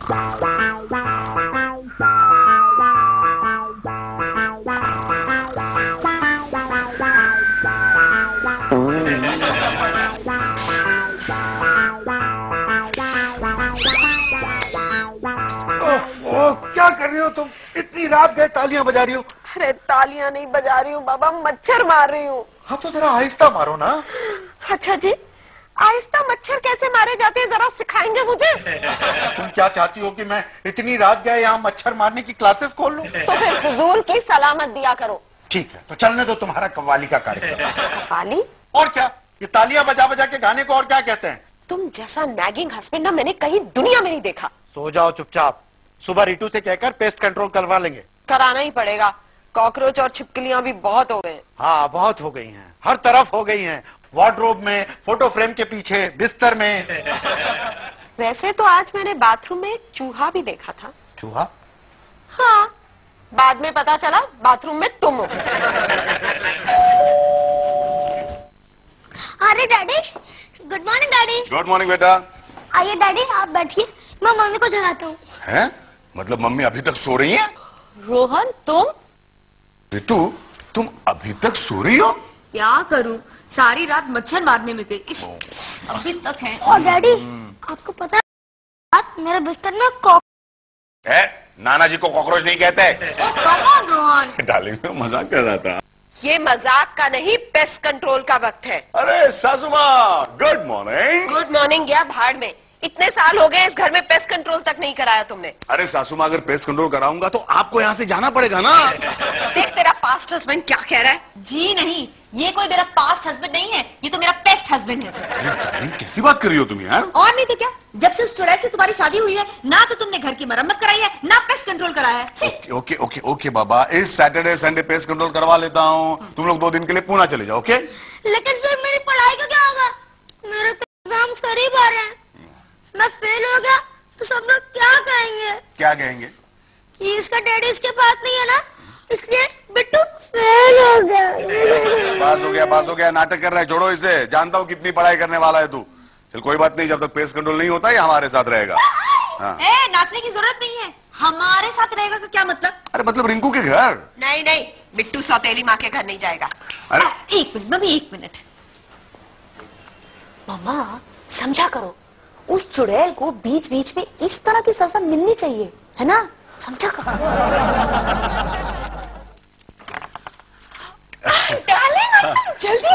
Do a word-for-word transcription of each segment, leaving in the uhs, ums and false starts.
क्या कर रही हो तुम? इतनी रात गए तालियां बजा रही हो? अरे तालियां नहीं बजा रही हूँ बाबा, मच्छर मार रही हूँ। हाँ तो जरा आहिस्ता मारो ना। अच्छा जी, आहिस्ता मच्छर कैसे मारे जाते हैं, जरा सिखाएंगे मुझे? तुम क्या चाहती हो कि मैं इतनी रात गए यहाँ मच्छर मारने की क्लासेस खोल लूं? तो फिर फजूल की सलामत दिया करो। ठीक है, तो चलने दो तुम्हारा कव्वाली का कार्यक्रम। कव्वाली? और क्या, ये तालियां बजा बजा के गाने को और क्या कहते हैं? तुम जैसा नैगिंग हस्बैंड ना मैंने कहीं दुनिया में नहीं देखा। सो जाओ चुपचाप, सुबह रीटू से कहकर पेस्ट कंट्रोल करवा लेंगे। कराना ही पड़ेगा, कॉकरोच और छिपकलियां भी बहुत हो गए। हाँ बहुत हो गई हैं, हर तरफ हो गई हैं, वार्डरोब में, फोटो फ्रेम के पीछे, बिस्तर में। वैसे तो आज मैंने बाथरूम में एक चूहा भी देखा था। चूहा? हाँ, बाद में पता चला बाथरूम में तुम हो। अरे daddy, good morning daddy. Good morning बेटा। आइए डैडी आप बैठिए, मैं मम्मी को जगाता हूँ। हैं? मतलब मम्मी अभी तक सो रही हैं? रोहन तुम? रितु तुम अभी तक सो रही हो? क्या करूं, सारी रात मच्छर मारने में गई, अभी तक है। और डैडी आपको पता है रात मेरे बिस्तर में कॉक है? नाना जी को कॉकरोच नहीं कहते। Come on Rohan. डार्लिंग मैं मजाक कर रहा था। ये मजाक का नहीं, पेस्ट कंट्रोल का वक्त है। अरे सासू माँ, गुड मॉर्निंग। गुड मॉर्निंग गया भाड़ में, इतने साल हो गए इस घर में पेस्ट कंट्रोल तक नहीं कराया तुमने। अरे सासू माँ, अगर पेस्ट कंट्रोल कराऊंगा तो आपको यहाँ से जाना पड़ेगा ना। देख तेरा पास्ट हस्बैंड क्या कह रहा है। जी नहीं, ये कोई मेरा पास्ट हस्बैंड नहीं है, ये तो मेरा पेस्ट हस्बैंड है। अरे डार्लिंग कैसी बात कर रही हो तुम यार? और नहीं तो क्या, जब से उस चुड़ैल से तुम्हारी शादी हुई है ना तो तुमने घर की मरम्मत कराई है ना पेस्ट कंट्रोल कराया है। ओके ओके ओके ओके बाबा, इस सैटरडे संडे पेस्ट कंट्रोल करवा लेता हूँ। तुम लोग दो दिन के लिए पुणे चले जाओ। ओके? लेकिन फिर मेरी पढ़ाई का क्या होगा? मेरे तो एग्जाम्स करीब आ रहे हैं, मैं फेल हो गया तो सब लोग क्या कहेंगे? क्या कहेंगे? कि इसका डैडी इसके पास नहीं है ना, इसलिए बिट्टू फेल हो गया। पास हो गया, पास हो गया, नाटक कर रहा है, छोड़ो इसे। जानता हूँ कितनी पढ़ाई करने वाला है तू। चल कोई बात नहीं, जब तक पेस्ट कंट्रोल नहीं होता ये हमारे साथ रहेगा। हाँ। ए, नाचने की जरूरत नहीं है, हमारे साथ रहेगा का क्या मतलब? अरे मतलब रिंकू के घर। नहीं नहीं, बिट्टू सौतेली माँ के घर नहीं जाएगा। अरे आ, एक मिनट मम्मी, एक मिनट। मामा समझा करो, उस चुड़ैल को बीच बीच में इस तरह की सजा मिलनी चाहिए, है ना? समझा करो। जल्दी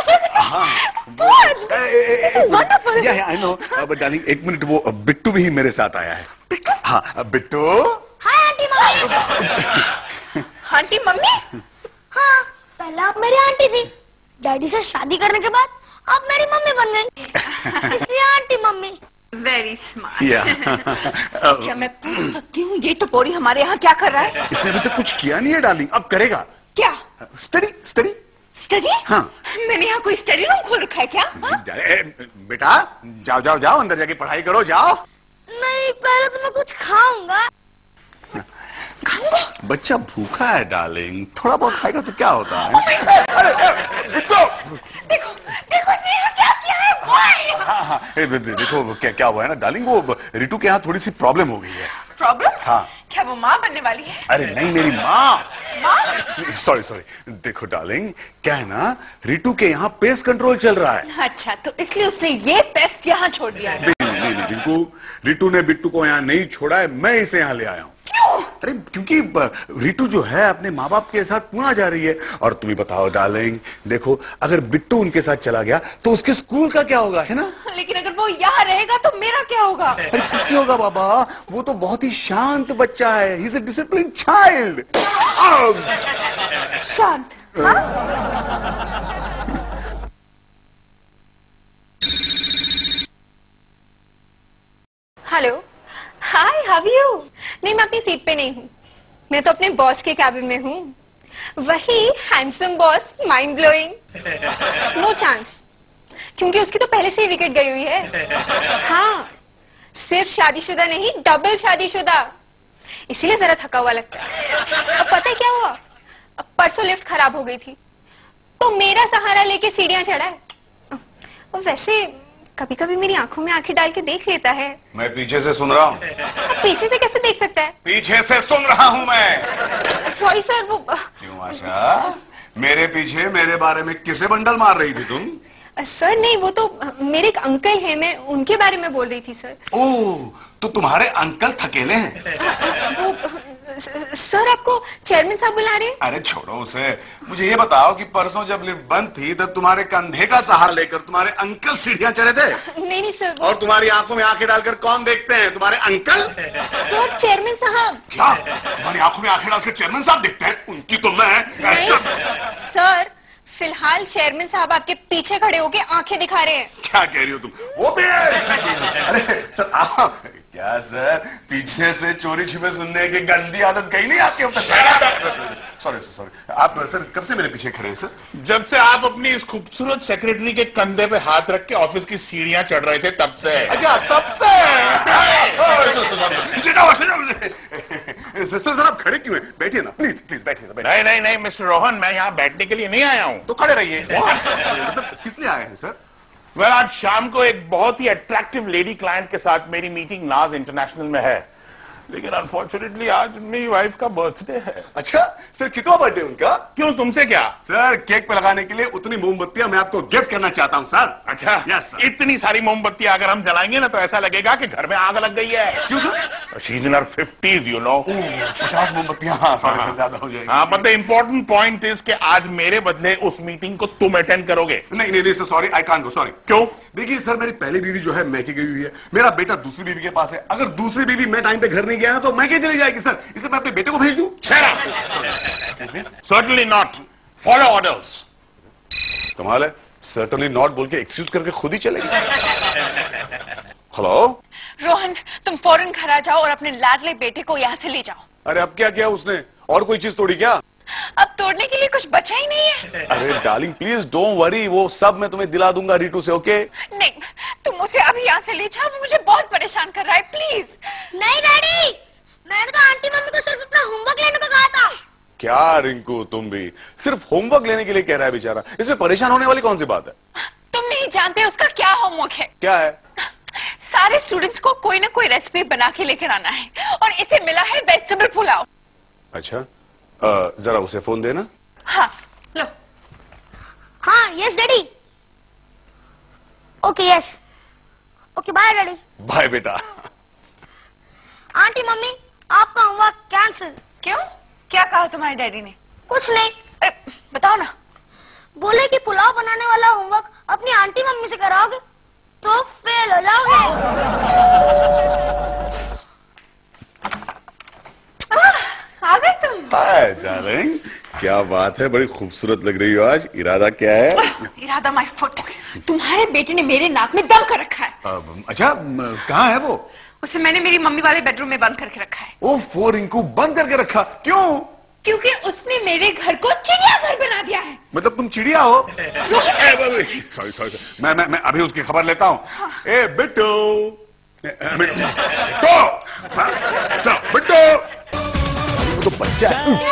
आई नो, बट डार्लिंग एक मिनट, वो बिट्टू भी मेरे साथ आया है। हाँ Bittu. Hi aunty mummy. Aunty mummy? हाँ, पहले आप मेरी आंटी थी, डैडी से शादी करने के बाद आप मेरी मम्मी बन गई, इसलिए aunty mummy. Very smart. yeah. क्या मैं पूछ सकती हूँ ये टपोरी हमारे यहाँ क्या कर रहा है? इसने अभी तक कुछ किया नहीं है डार्लिंग, अब करेगा। क्या? Study study study? हाँ। मैंने यहाँ कोई स्टडी रूम खोल रखा है क्या? हाँ? ए, बेटा जाओ जाओ जाओ, अंदर जाके पढ़ाई करो, जाओ। नहीं, पहले तो मैं कुछ खाऊंगा। खाऊंगा? बच्चा भूखा है डार्लिंग, थोड़ा बहुत खाएगा तो क्या होता है? देखो देखो देखो नेहा क्या किया है। हाँ हाँ, ए, देखो क्या क्या हुआ है ना डार्लिंग, वो रितु के यहाँ थोड़ी सी प्रॉब्लम हो गई है। प्रॉब्लम? हाँ। क्या वो माँ बनने वाली है? अरे नहीं, मेरी माँ। माँ? सॉरी सॉरी, देखो डार्लिंग क्या है ना, रितु के यहाँ पेस्ट कंट्रोल चल रहा है। अच्छा, तो इसलिए उसने ये पेस्ट यहाँ छोड़ दिया है। नहीं नहीं नहीं रिंकू, रितु ने बिट्टू को यहाँ नहीं छोड़ा है, मैं इसे यहाँ ले आया हूँ। क्यों? अरे क्योंकि रितु जो है अपने माँ बाप के साथ पुणे जा रही है, और तुम्हें बताओ डार्लिंग, देखो अगर बिट्टू उनके साथ चला गया तो उसके स्कूल का क्या होगा, है ना? लेकिन अगर वो यहाँ रहेगा तो मेरा क्या होगा? अरे कुछ नहीं होगा बाबा, वो तो बहुत ही शांत बच्चा है, he is a disciplined child. शांत? हाँ? Hello, hi, how you? नहीं, मैं अपनी सीट पे नहीं हूँ, मैं तो अपने बॉस के कैबिन में हूँ। वही handsome boss, mind blowing. No chance, क्योंकि उसकी तो पहले से ही विकेट गई हुई है। हाँ, सिर्फ शादीशुदा नहीं, डबल शादीशुदा, इसीलिए जरा थका हुआ लगता है। अब पता है क्या हुआ? अब परसों लिफ्ट खराब हो गई थी तो मेरा सहारा लेके सीढ़ियां चढ़ा है। वैसे कभी कभी मेरी आंखों में आंखें डाल के देख लेता है। मैं पीछे से सुन रहा हूँ। पीछे से कैसे देख सकता है? पीछे से सुन रहा हूं मैं। सॉरी सर, वो क्यों आशा, मेरे पीछे मेरे बारे में किसे बंडल मार रही थी तुम? सर नहीं, वो तो मेरे एक अंकल हैं, मैं उनके बारे में बोल रही थी सर। ओह, तो तुम्हारे अंकल थकेले हैं? वो सर, आपको चेयरमैन साहब बुला रहे हैं? अरे छोड़ो उसे, मुझे ये बताओ कि परसों जब लिफ्ट बंद थी तब तुम्हारे कंधे का सहारा लेकर तुम्हारे अंकल सीढ़ियां चढ़े थे? नहीं नहीं सर, वो... और तुम्हारी आंखों में आंखें डालकर कौन देखते हैं, तुम्हारे अंकल? सर, चेयरमैन साहब। क्या तुम्हारी आंखों में आंखें डालकर चेयरमैन साहब देखते हैं? उनकी तो मैं नहीं सर, फिलहाल चेयरमैन साहब आपके पीछे खड़े होके आंखें दिखा रहे हैं। क्या कह रही हो तुम? वो भी अरे सर, आप क्या सर, पीछे से चोरी छिपे सुनने की गंदी आदत गई नहीं आपके? सॉरी सॉरी, आप सर कब से मेरे पीछे खड़े हैं सर? जब से आप अपनी इस खूबसूरत सेक्रेटरी के कंधे पे हाथ रख के ऑफिस की सीढ़ियां चढ़ रहे थे तब से। अच्छा, तब से? सर सर आप खड़े क्यों हैं? बैठिए ना प्लीज प्लीज, बैठिए ना। नहीं नहीं नहीं मिस्टर रोहन, मैं यहाँ बैठने के लिए नहीं आया हूँ। तो खड़े रहिए। मतलब किस लिए आए हैं सर? वेल, आज शाम को एक बहुत ही अट्रैक्टिव लेडी क्लाइंट के साथ मेरी मीटिंग नाज इंटरनेशनल में है, लेकिन अनफॉर्चुनेटली आज मेरी वाइफ का बर्थडे है। अच्छा सर, कितना बर्थडे उनका? क्यों, तुमसे क्या? सर, केक पे लगाने के लिए उतनी मोमबत्तियां मैं आपको गिफ्ट करना चाहता हूं सर। अच्छा, यस सर। इतनी सारी मोमबत्तियां अगर हम जलाएंगे ना तो ऐसा लगेगा कि घर में आग लग गई है। क्यों sir? She is in her fifties, you know. पचास मोमबत्तियां हाँ, हाँ, ज्यादा हो जाएगी। हाँ, but the important point is कि आज मेरे बदले उस मीटिंग को तुम अटेंड करोगे। नहीं नहीं नहीं sir, sorry, I can't go, sorry. क्यों? देखिए सर, मेरी पहली बीवी जो है मैके गई हुई है, मेरा बेटा दूसरी बीवी के पास है। अगर दूसरी बीवी मैं टाइम पे घर नहीं गया ना तो मैके चली जाएगी सर, इसलिए मैं अपने बेटे को भेज दूं? Certainly not, follow orders. कमाल है, सर्टनली नॉट बोल के एक्सक्यूज करके खुद ही चलेगी। हेलो रोहन, तुम फौरन घर आ जाओ और अपने लाडले बेटे को यहाँ से ले जाओ। अरे अब क्या किया उसने? और कोई चीज तोड़ी क्या? अब तोड़ने के लिए कुछ बचा ही नहीं है। अरे डार्लिंग प्लीज डोंट वरी, वो सब मैं तुम्हें दिला दूंगा रीटू से, ओके? नहीं, तुम उसे अभी यहाँ से ले जाओ, वो मुझे बहुत परेशान कर रहा है, प्लीज। नहीं डैडी, मैंने तो आंटी मम्मी को सिर्फ अपना होमवर्क लेने को कहा था। क्या रिंकू, तुम भी सिर्फ होमवर्क लेने के लिए कह रहा है बेचारा, इसमें परेशान होने वाली कौन सी बात है? तुम नहीं जानते उसका क्या होमवर्क है। क्या है? सारे स्टूडेंट्स को कोई ना कोई रेसिपी बना के लेकर आना है और इसे मिला है वेजिटेबल पुलाव। अच्छा, आ, जरा उसे फोन देना। हाँ लो। हाँ yes daddy. Okay yes, okay bye daddy. Bye बेटा। आंटी मम्मी, आपका होमवर्क कैंसिल। क्यों, क्या कहा तुम्हारे डैडी ने? कुछ नहीं। अरे बताओ ना। बोले कि पुलाव बनाने वाला होमवर्क अपनी आंटी मम्मी से कराओगे तो फेल हो जाओगे। आ गए तुम। हाय डार्लिंग, क्या बात है, बड़ी खूबसूरत लग रही हो आज। इरादा क्या है? इरादा माय फुट। तुम्हारे बेटे ने मेरे नाक में दम कर रखा है। अब, अच्छा कहाँ है वो? उसे मैंने मेरी मम्मी वाले बेडरूम में बंद करके रखा है। ओह, रिंकू बंद करके रखा? क्यों? क्योंकि उसने मेरे घर को चिड़ियाघर बना दिया है। मतलब तुम चिड़िया हो? सॉरी सॉरी, मैं मैं मैं अभी उसकी खबर लेता हूँ। हाँ। ए बिट्टू, बिट्टू, बिट्टू, तो बच्चा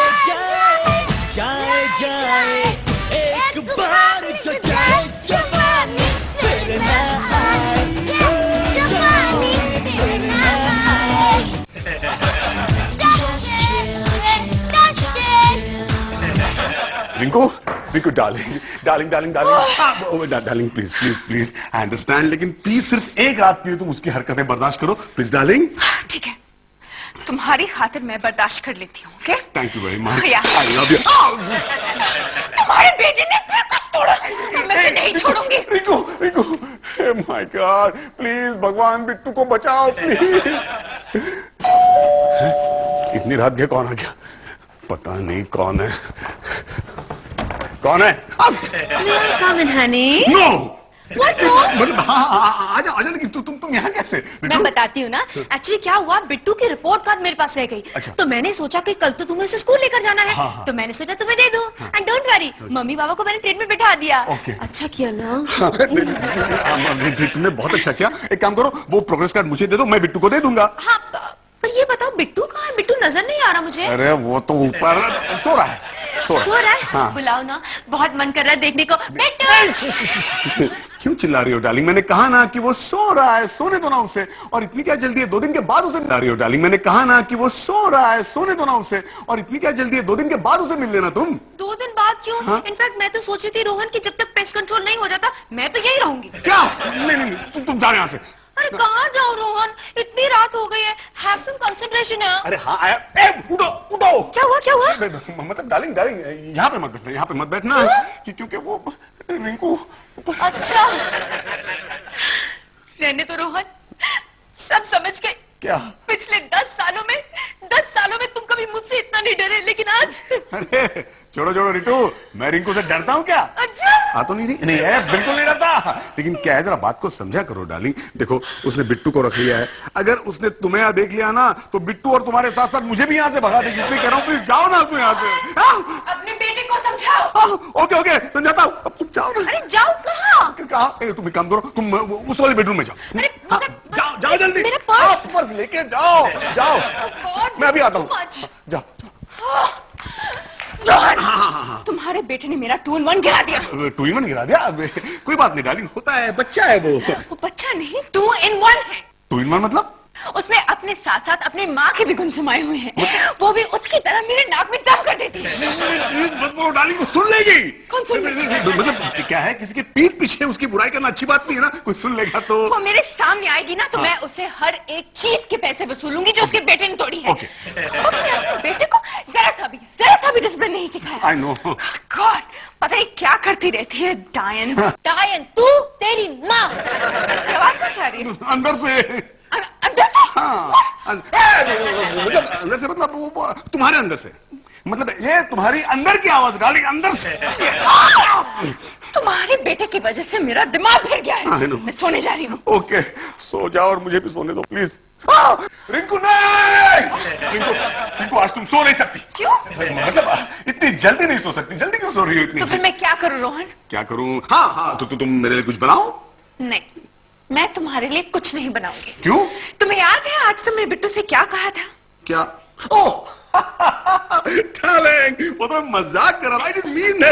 जाए जाए एक बार जो जाए जवानी फिर ना आए, जवानी फिर ना आए। Rinku, Rinku darling, darling, darling, darling, darling please please please, I understand, लेकिन प्लीज सिर्फ एक रात के लिए तुम उसकी हरकतें बर्दाश्त करो प्लीज डार्लिंग। ठीक है, तुम्हारी खातिर मैं बर्दाश्त कर लेती हूँ। Okay? Thank you very much, Yeah. I love you. तुम्हारे बेटे ने फिर कुछ तोड़ा, मैं इसे नहीं छोड़ूंगी। Rinku, Rinku, my God, please भगवान बिट्टू को बचाओ प्लीज। इतनी रात के कौन आ गया? पता नहीं कौन है। कौन है? May I come in, honey? No, What no? मतलब हाँ हाँ, आजा आजा, लेकिन तु, तुम तुम यहाँ कैसे? मैं बताती हूँ ना, एक्चुअली क्या हुआ, बिट्टू की रिपोर्ट कार्ड मेरे पास रह गई। अच्छा। तो मैंने सोचा कि कल तो तुम्हें इसे स्कूल लेकर जाना है। हाँ, हाँ। तो मैंने सोचा तुम्हें दे दूं। And don't worry, mummy papa को मैंने ट्रेन में बैठा दिया। Okay. अच्छा किया ना। तुमने बहुत अच्छा किया। एक काम करो, वो प्रोग्रेस कार्ड मुझे दे दो, मैं बिट्टू को दे दूंगा। हाँ, पर ये बताओ बिट्टू कहाँ है? बिट्टू नजर नहीं आ रहा मुझे। अरे वो तो ऊपर सो रहा है। सो रहा है? हाँ। बुलाओ ना, बहुत मन कर रहा है देखने को। बिट्टू! क्यों चिल्ला रही हो डार्लिंग? मैंने कहा ना कि वो सो रहा है, सोने दो ना उसे। और इतनी क्या जल्दी है, दो दिन के बाद उसे मिला रही हो डार्लिंग? मैंने कहा ना कि वो सो रहा है, सोने दो ना उसे। और इतनी क्या जल्दी है, दो दिन के बाद उसे मिल लेना तुम। दो दिन बाद क्यों? हाँ? इनफैक्ट मैं तो सोची थी रोहन कि जब तक पेस्ट कंट्रोल नहीं हो जाता मैं तो यही रहूंगी। क्या? नहीं नहीं, नहीं तुम, तुम जाओ यहाँ से। अरे कहाँ जाओ रोहन, इतनी रात हो गई है, हैव सम कंसंट्रेशन है। अरे हाँ आया। ए, उठो उठो। क्या हुआ क्या हुआ? मतलब डार्लिंग डार्लिंग यहाँ पे मत बैठना, यहाँ पे मत बैठना कि क्योंकि वो रिंकू। अच्छा रहने तो रोहन, सब समझ गए। क्या? पिछले दस सालों में दस सालों में तुम कभी मुझसे इतना नहीं डरे, लेकिन आज। अरे छोड़ो छोड़ो रिटू, मैं रिंकू से डरता हूँ क्या? अच्छा हाँ तो नहीं नहीं, नहीं है, बिल्कुल नहीं डरता। लेकिन क्या है, जरा बात को समझा करो डार्लिंग। देखो उसने बिट्टू को रख लिया है, अगर उसने तुम्हें यहाँ देख लिया ना तो बिट्टू और तुम्हारे साथ साथ मुझे भी यहाँ से भगा देगी। इसलिए कह रहा हूँ प्लीज जाओ ना तुम यहाँ से। हाँ? अपने बेटे को समझाओ। ओके ओके समझाता हूँ, अब तुम जाओ ना। अरे जाओ कहाँ? कहा? ए, तुम एक काम करो, तुम उस वाले बेडरूम में जाओ। अरे हाँ, मगर- जाओ जाओ जल्दी। मेरा पर्स। हाँ, पर्स लेके जाओ जाओ। God, मैं अभी आता हूँ। too much. जाओ। रोहन, तुम्हारे बेटे ने मेरा टू इन वन गिरा दिया। टू इन वन गिरा दिया? अब कोई बात नहीं डार्लिंग, होता है, बच्चा है वो। वो बच्चा नहीं, टू इन वन है। टू इन वन मतलब? उसमें अपने साथ साथ अपनी माँ के भी गुण समाये हुए हैं। वो भी उसकी तरह मेरे नाक में दम कर देती है। प्लीज मत बोलो डार्लिंग, को सुन लेगी। कौन सुन लेगी? मतलब क्या है, किसी के पीठ पीछे उसकी बुराई करना अच्छी बात नहीं है ना। कोई सुन लेगा तो। वो मेरे सामने आएगी ना तो हाँ। मैं उसे हर एक चीज के पैसे वसूलूंगी जो उसके बेटे ने तोड़ी है। ओके। उसने अपने बेटे को जरा सा भी जरा सा भी डिसिप्लिन नहीं सिखाया। I know. गॉड, पता है क्या करती रहती है डायन। डायन तू, तेरी माँ। आवाज कैसे आ रही है? अंदर से। अ- अंदर से? हाँ अं- ए, मतलब अंदर से मतलब वो, वो तुम्हारे अंदर से, मतलब ये तुम्हारी अंदर की आवाज डार्लिंग, अंदर से। तुम्हारे बेटे की वजह से मेरा दिमाग फिर गया I है। know. मैं सोने जा रही हूँ। ओके सो जाओ और मुझे भी सोने दो प्लीज। हाँ, रिंकू नहीं, रिंकू रिंकू आज तुम सो नहीं सकती। क्यों? मतलब इतनी जल्दी नहीं सो सकती। जल्दी क्यों सो रही हो इतनी? तो फिर मैं क्या करूँ रोहन? क्या करूं? हाँ हाँ तो, तो तुम मेरे लिए कुछ बनाओ। नहीं, मैं तुम्हारे लिए कुछ नहीं बनाऊंगी। क्यों? तुम्हें याद है आज तुमने बिट्टू से क्या कहा था? क्या? ओह डार्लिंग, वो तो मैं मजाक कर रहा था। I didn't mean.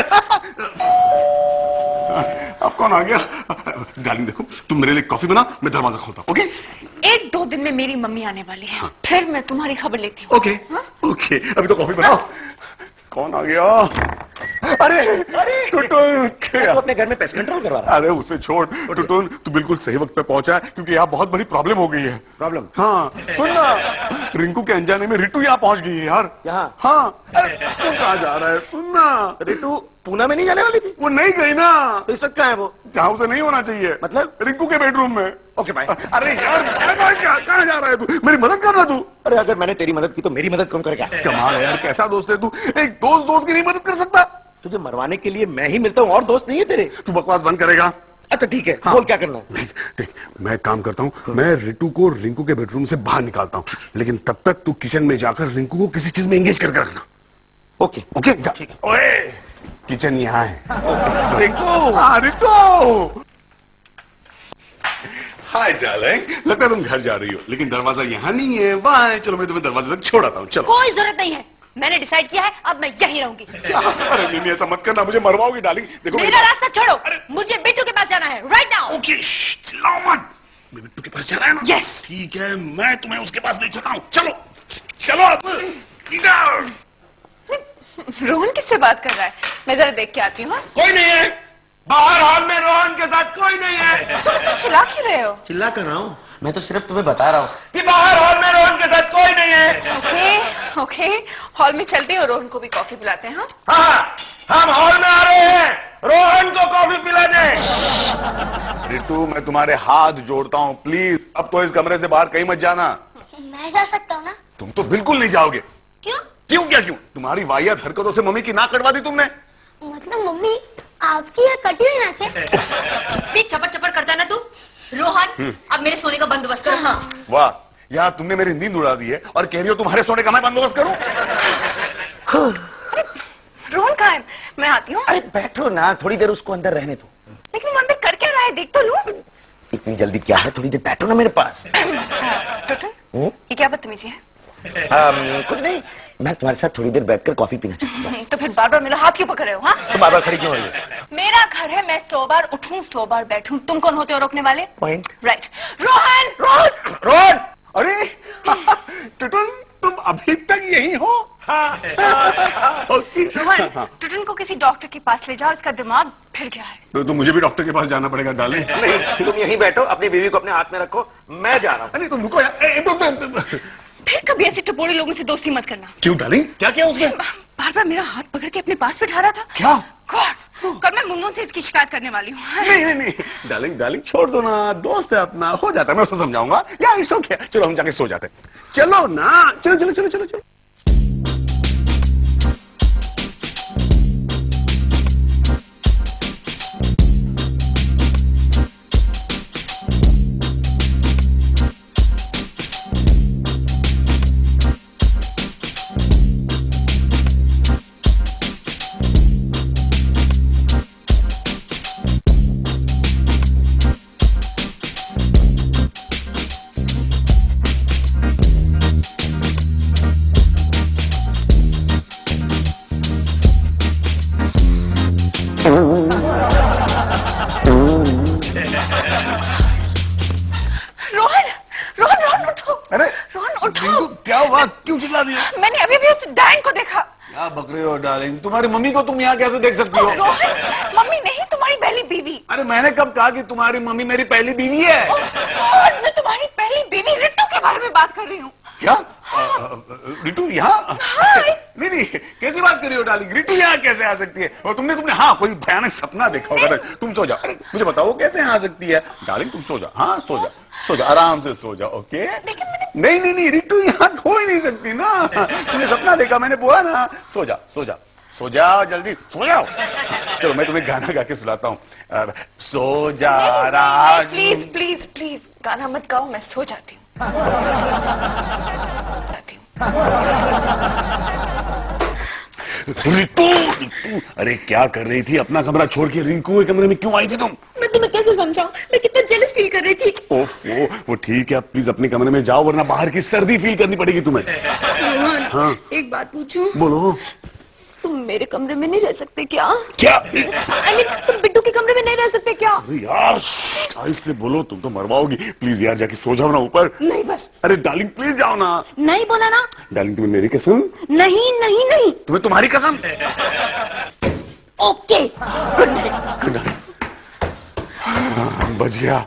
अब कौन आ गया? डार्लिंग देखो, तुम मेरे लिए कॉफी बना, मैं दरवाजा खोलता हूँ। ओके? एक दो दिन में मेरी मम्मी आने वाली है। हाँ। फिर मैं तुम्हारी खबर लेती हूँ। ओके ओके, अभी तो कॉफी बनाओ। कौन आ गया? अरे अरे टुटुन, तो अपने घर में पेस्ट कंट्रोल करवा रहा है। अरे उसे छोड़ टुटुन, तू बिल्कुल सही वक्त पे पहुंचा है क्योंकि यहाँ बहुत बड़ी प्रॉब्लम हो गई है। प्रॉब्लम? हाँ सुन ना, रिंकू के अनजाने में रिटू यहाँ पहुंच गई है यार। यहाँ? हाँ। अरे तू कहाँ जा रहा है? सुन ना, रिटू पूना में नहीं जाने वाली थी? वो नहीं गई ना। तो इस वक्त कहाँ है वो? जहाँ उसे नहीं होना चाहिए। मतलब? रिंकू के बेडरूम में। Okay bye. अरे यार कहाँ जा रहा है तू? मेरी मदद कर रहा तू। अरे अगर मैंने तेरी मदद की तो मेरी मदद कौन करेगा? कमाल है यार, कैसा दोस्त है तू, एक दोस्त दोस्त की नहीं मदद कर सकता? तुझे मरवाने के लिए मैं ही मिलता हूँ, और दोस्त नहीं है तेरे? तू बकवास बंद करेगा? अच्छा ठीक है, हाँ। बोल क्या करना है? देख, देख, मैं काम करता हूँ, मैं रिटू को रिंकू के बेडरूम से बाहर निकालता हूँ, लेकिन तब तक तू किचन में जाकर रिंकू को किसी चीज में एंगेज करके रखना। ओके ओके जा। ठीक है। ओए किचन यहाँ है। रिंकू, हाँ रिंकू। हाय डार्लिंग, लगता है तुम घर जा रही हो, लेकिन दरवाजा यहाँ नहीं है। बाय, चलो मैं तुम्हें दरवाजे तक छोड़ आता हूँ। चलो। कोई जरूरत नहीं है, मैंने डिसाइड किया है, अब मैं यहीं रहूंगी। क्या? अरे नहीं नहीं, ऐसा मत करना, मुझे मरवाओगी डार्लिंग। देखो मेरा रास्ता छोड़ो, मुझे बिट्टू के पास जाना है राइट नाउ। ओके चिल्लाओ मत। मैं बिट्टू के पास जा रहा है ना? Yes. ठीक है, मैं तुम्हें उसके पास ले चलता हूँ। चलो चलो अब इधर। रोहन किससे बात कर रहा है? मैं जरा देख के आती हूँ। कोई नहीं है बाहर, हॉल में रोहन के साथ कोई नहीं है। तुम इतना चिल्ला क्यों रहे हो? चिल्ला कर रहा हूँ, मैं तो सिर्फ तुम्हें बता रहा हूँ कि बाहर हॉल में रोहन के साथ कोई नहीं है। ओके ओके, हॉल में चलते हैं और रोहन को भी कॉफी पिलाते हैं। हाँ हाँ, हम हॉल में आ रहे हैं, रोहन को कॉफी पिला दे। रितु, मैं तुम्हारे हाथ जोड़ता हूँ, प्लीज अब तो इस कमरे से बाहर कहीं मत जाना। मैं जा सकता हूँ ना? तुम तो बिल्कुल नहीं जाओगे। क्यों? क्यों क्या क्यों? तुम्हारी वाहियात हरकतों से मम्मी की नाक कटवा दी तुमने। मतलब मम्मी आपकी ये कटी हुई नाक है? इतनी चपर चपर करता है ना तू। रोहन, अब मेरे सोने का बंदोबस्त करो। हाँ वाह, यहाँ तुमने मेरी नींद उड़ा दी है और कह रही हो तुम्हारे सोने का मैं बंदोबस्त करूं। रोहन कहाँ है? मैं आती हूँ। अरे बैठो ना, थोड़ी देर उसको अंदर रहने दो। लेकिन वो अंदर कर क्या रहा है, देख तो लूं। इतनी जल्दी क्या है, थोड़ी देर बैठो ना मेरे पास। टुटुन, ये क्या बदतमीजी है? कुछ नहीं, मैं तुम्हारे साथ थोड़ी देर बैठकर कॉफी पीना चाहता हूँ। तो फिर बार बार मेरा हाथ क्यों पकड़ रहे हो? हाँ, तुम बार बार खड़ी क्यों हो रही हो? मेरा घर है, मैं सौ बार उठूं सौ बार बैठूं, तुम कौन होते हो रोकने वाले? पॉइंट। राइट। रोहन, रोहन, रोहन, अरे टुटुन, तुम अभी तक यही हो? हाँ। रोहन, टुटुन को किसी डॉक्टर के पास ले जाओ, इसका दिमाग फिर गया है। तो, तो मुझे भी डॉक्टर के पास जाना पड़ेगा डार्लिंग। नहीं, तुम यहीं बैठो, अपनी बीवी को अपने हाथ में रखो, मैं जा रहा हूँ। अरे तुम रुको यार। ए, तो, तो, तो, फिर कभी ऐसे टपोरे लोगों से दोस्ती मत करना। क्यों डार्लिंग, क्या किया उसने? बार बार मेरा हाथ पकड़ के अपने पास बैठा रहा था। क्या? गॉड, कल मैं मुनमुन से इसकी शिकायत करने वाली हूँ। नहीं नहीं नहीं डार्लिंग, डार्लिंग छोड़ दो ना, दोस्त है अपना, हो जाता है, मैं उसे समझाऊंगा। या इट्स ओके, चलो हम जाके सो जाते हैं। चलो ना, चलो चलो चलो चलो चलो। रोहन, रोहन, रोहन उठो। अरे रोहन उठो। क्या हुआ, क्यों चिल्ला रही हो? मैंने अभी भी उस डायन को देखा। क्या बक रहे हो डार्लिंग, तुम्हारी मम्मी को तुम यहाँ कैसे देख सकती हो? रोहन, मम्मी नहीं, तुम्हारी पहली बीवी। अरे मैंने कब कहा कि तुम्हारी मम्मी मेरी पहली बीवी है? गॉड, मैं तुम्हारी पहली बीवी रिट्टू के बारे में बात कर रही हूँ। क्या? रिटू यहाँ? नहीं नहीं, कैसी बात कर रही हो डार्लिंग, रिटू यहाँ कैसे आ सकती है? और तुमने तुमने हाँ कोई भयानक सपना देखा होगा। तुम सो जाओ, अरे मुझे बताओ कैसे यहाँ आ सकती है? डार्लिंग तुम सो जाओ, हाँ सो जाओ, सो जाओ, आराम से सो जाओ, ओके? नहीं नहीं नहीं, रिटू यहाँ हो ही नहीं सकती ना, तुमने सपना देखा, मैंने बोला ना। सो जाओ सो जाओ सो जाओ, जल्दी सो जाओ। चलो मैं तुम्हें गाना गा के सुलाता हूँ। सो जा राज। प्लीज प्लीज प्लीज गाना मत गाओ, मैं सो जाती हूँ। रितु, रितु, अरे क्या कर रही थी? अपना कमरा छोड़ के रिंकू के कमरे में क्यों आई थी तुम? मैं तुम्हें कैसे समझाऊं, मैं कितना जेलस फील कर रही थी। ओफो, वो ठीक है, प्लीज अपने कमरे में जाओ, वरना बाहर की सर्दी फील करनी पड़ेगी तुम्हें। रोहन, हाँ? एक बात पूछूं? बोलो। तुम मेरे कमरे में नहीं रह सकते क्या? क्या? I mean, तुम बिट्टू के कमरे में नहीं रह सकते क्या? अरे यार आहिस्ते बोलो, तुम तो मरवाओगी। प्लीज यार जाके सो जाओ ना ऊपर। नहीं बस। अरे डार्लिंग प्लीज जाओ ना। नहीं बोला ना? डार्लिंग तुम्हें मेरी कसम? नहीं नहीं नहीं, तुम्हें तुम्हारी कसम? Okay, good night. Good night. बच गया।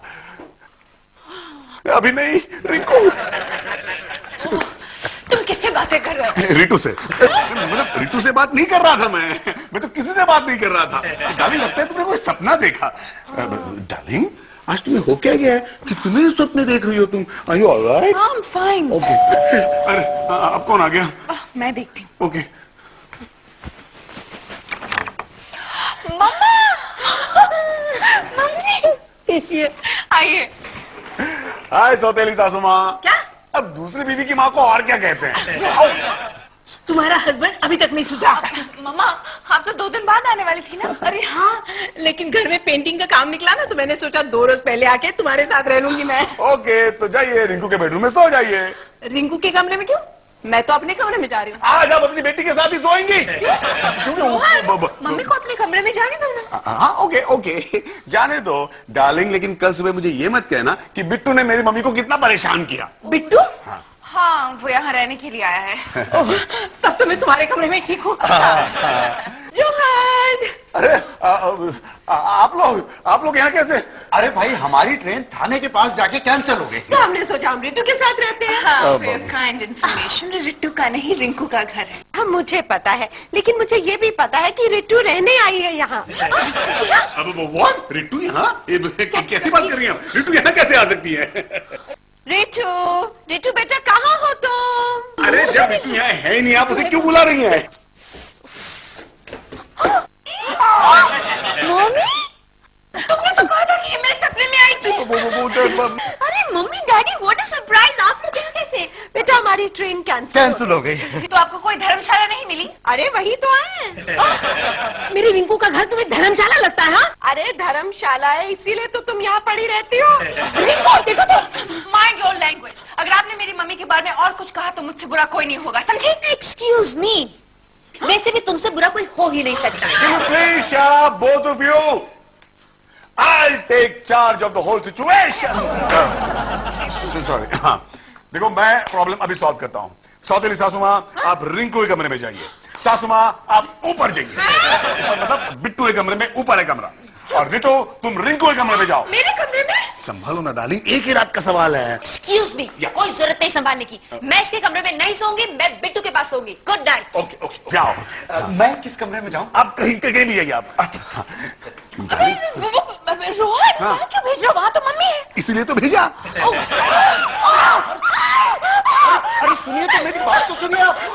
अभी नहीं, रिंकू। तुम किससे बातें कर रहे हो? रिटू से। मतलब रिटू से बात नहीं कर रहा था मैं मैं तो किसी से बात नहीं कर रहा था। डार्लिंग लगता है तुमने कोई सपना देखा। डार्लिंग आज तुम्हें हो क्या गया है कि तुम्हें सपने देख रही हो तुम? Are you alright? I am fine. Okay. अरे अब कौन आ गया? मैं देखती हूँ। ओके। मम्मा, मम्मी कैसी आइए। हाय सौतेली सासू माँ। क्या? अब दूसरी बीवी की माँ को और क्या कहते हैं? तुम्हारा हस्बैंड अभी तक नहीं सुधरा। मम्मा आप तो दो दिन बाद आने वाली थी ना। अरे हाँ, लेकिन घर में पेंटिंग का काम निकला ना, तो मैंने सोचा दो रोज पहले आके तुम्हारे साथ रह लूंगी मैं। ओके तो जाइए रिंकू के बेडरूम में सो जाइए। रिंकू के कमरे में क्यों? मैं तो अपने कमरे में जा रही हूँ। आज आप अपनी बेटी के साथ ही सोएंगी? मम्मी को अपने कमरे में जाने दो ना। हाँ ओके ओके जाने दो डार्लिंग, लेकिन कल सुबह मुझे ये मत कहना कि बिट्टू ने मेरी मम्मी को कितना परेशान किया। बिट्टू? हाँ, हाँ वो यहाँ रहने के लिए आया है। ओह, तब तो मैं तुम्हारे कमरे में ठीक हूँ। रोहन! अरे आ, आ, आप लोग आप लोग यहाँ कैसे? अरे भाई हमारी ट्रेन थाने के पास जाके कैंसिल हो गई। तो हमने सोचा हम रिट्टू के साथ रहते हैं। हाँ, काइंड इन्फॉर्मेशन रिट्टू का नहीं रिंकू का घर है। हाँ मुझे पता है, लेकिन मुझे ये भी पता है कि रिट्टू रहने आई है यहाँ। अब व्हाट? रिट्टू यहाँ? कैसी बात कर रही हैं? रिट्टू यहाँ कैसे आ सकती है? रिट्टू, रिट्टू बेटा कहाँ हो तुम? अरे जब रिट्टू यहाँ है ही नहीं, आप उसे क्यों बुला रही हैं? मम्मी, तुमने तो कहा था कि ये मेरे सपने में आई थी। वो, वो, वो, वो, अरे mummy daddy what a surprise, आप लोग यहाँ कैसे? बेटा तो हमारी ट्रेन कैंसिल कैंसिल हो गई। तो आपको कोई धर्मशाला नहीं मिली? अरे वही तो है। मेरी रिंकू का घर तुम्हें धर्मशाला लगता है? हाँ? अरे धर्मशाला है इसीलिए तो तुम यहाँ पड़ी रहती हो। रिंकू देखो तो, माइंड योर लैंग्वेज। अगर आपने मेरी मम्मी के बारे में और कुछ कहा तो मुझसे बुरा कोई नहीं होगा, समझे? एक्सक्यूज मी, वैसे भी तुमसे बुरा कोई हो ही नहीं सकता। Please shut up both of you. I'll take charge of the whole situation. Sorry, हाँ देखो मैं प्रॉब्लम अभी सॉल्व करता हूँ। सौतेली सासू माँ आप रिंकू के कमरे में जाइए, सासू माँ आप ऊपर जाइए, मतलब बिट्टू के कमरे में ऊपर है कमरा, और रिटो तुम रिंकू के कमरे में जाओ। मेरे कमरे में? संभालो ना डार्लिंग, एक ही रात का सवाल है। एक्सक्यूज मी, कोई जरूरत नहीं संभालने की। मैं इसके कमरे में नहीं सोऊंगी, मैं बिट्टू के पास सोऊंगी। Good night. ओके ओके जाओ। आ, मैं किस कमरे में जाऊं? आप कहीं कहीं भी जाइए आप। अच्छा रोहन, वहाँ क्यों भेज रहे हो? वहाँ तो मम्मी है। इसीलिए तो भेजा। अरे सुनिए तो, मेरी बात तो सुनिए आप।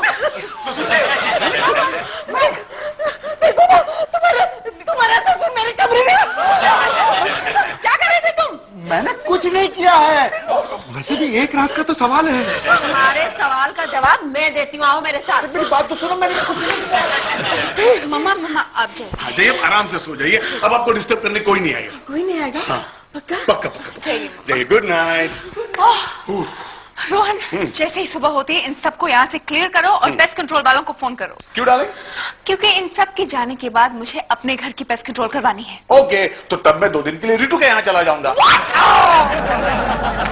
देखो ना, तुम्हारा तुम्हारा ससुर मेरे कमरे में। क्या कर रहे थे तुम? मैंने कुछ नहीं किया है। वैसे भी एक रात का तो सवाल है। तुम्हारे सवाल का जवाब मैं देती हूँ, आओ मेरे साथ। मेरी बात तो सुनो, मैंने कुछ नहीं किया। मम्मा मम्मा आप जाइए। हाँ जाइए, आराम से सो जाइए, अब आपको डिस्टर्ब करने कोई नहीं आएगा। कोई नहीं आएगा? हाँ। पक्का? पक्का पक्का जाइए। जाइए, गुड नाइट। रोहन, जैसे ही सुबह होती है इन सबको यहाँ से क्लियर करो और पेस्ट कंट्रोल वालों को फोन करो। क्यों डालें? क्योंकि इन सब के जाने के बाद मुझे अपने घर की पेस्ट कंट्रोल करवानी है। ओके, तो तब मैं दो दिन के लिए रिटू के यहाँ चला जाऊंगा। What?